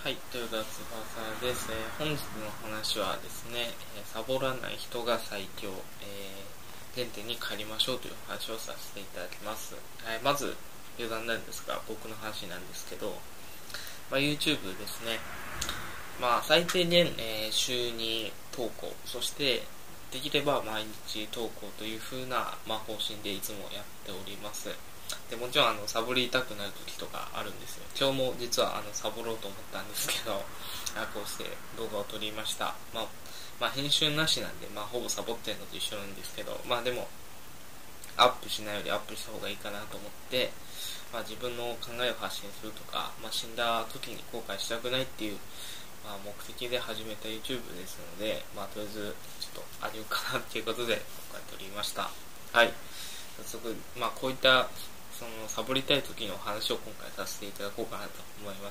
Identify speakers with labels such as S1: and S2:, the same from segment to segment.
S1: はい、豊田翼です。本日の話はですね、サボらない人が最強、原点に帰りましょうという話をさせていただきます。まず余談なんですが、僕の話なんですけど、YouTube ですね。最低限、週に投稿、そしてできれば毎日投稿という風な、方針でいつもやっております。でもちろんサボりたくなる時とかあるんですよ。今日も実はサボろうと思ったんですけど、こうして動画を撮りました。編集なしなんで、ほぼサボってるのと一緒なんですけど、でもアップしないよりアップした方がいいかなと思って、自分の考えを発信するとか、死んだ時に後悔したくないっていう、目的で始めた YouTube ですので、とりあえずちょっとあげようかなっていうことで今回撮りました。はい。早速、こういったサボりたい時の話を今回させていただこうかなと思います。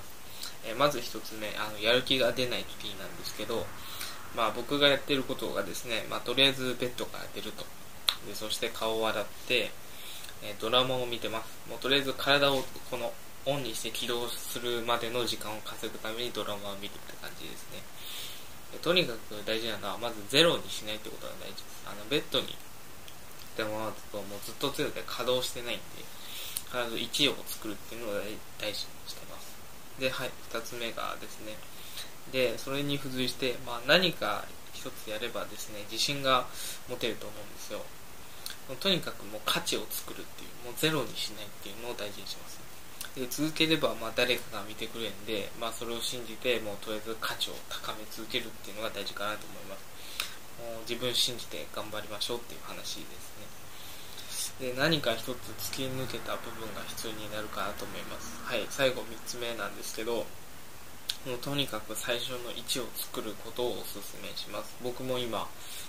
S1: まず一つ目、やる気が出ない時なんですけど、僕がやってることがですね、とりあえずベッドから出ると。で、そして顔を洗って、ドラマを見てます。もうとりあえず体をこのオンにして起動するまでの時間を稼ぐためにドラマを見るって感じですね。とにかく大事なのは、まずゼロにしないってことが大事です。ベッドにでももうずっとゼロで稼働してないんで、必ず1を作るっていうのを大事にしてます。で、はい、2つ目がですね、で、それに付随して、何か一つやればですね、自信が持てると思うんですよ。とにかくもう価値を作るっていう、もうゼロにしないっていうのを大事にします。で、続ければ誰かが見てくれるんで、それを信じて、もうとりあえず価値を高め続けるっていうのが大事かなと思います。もう自分信じて頑張りましょうっていう話ですね。で、何か一つ突き抜けた部分が必要になるかなと思います。はい、最後3つ目なんですけど、もうとにかく最初の1を作ることをお勧めします。僕も今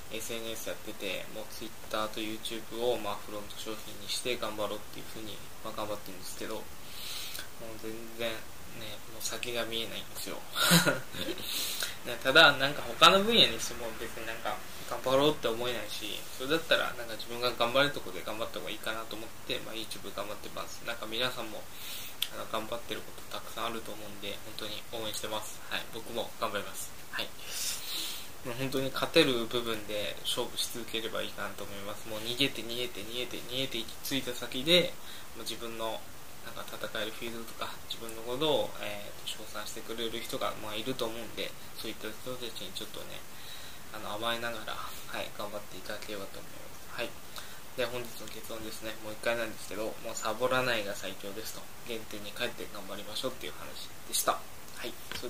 S1: SNS やってて、もう Twitter と YouTube をフロント商品にして頑張ろうっていう風に頑張ってるんですけど、もう全然ね、もう先が見えないんですよ。ただ他の分野にしても別に頑張ろうって思えないし、それだったら自分が頑張れるところで頑張った方がいいかなと思って、YouTube 頑張ってます。皆さんも頑張ってることたくさんあると思うんで、本当に応援してます。はい、僕も頑張ります。はい。もう本当に勝てる部分で勝負し続ければいいかなと思います。もう逃げて行き着いた先で、もう自分の戦えるフィールドとか自分のことを、称賛してくれる人がいると思うんで、そういった人たちにちょっとね甘えながら、はい、頑張っていただければと思います。はい。で、本日の結論ですね。もう一回なんですけど、もうサボらないが最強ですと。原点に帰って頑張りましょうっていう話でした。はい。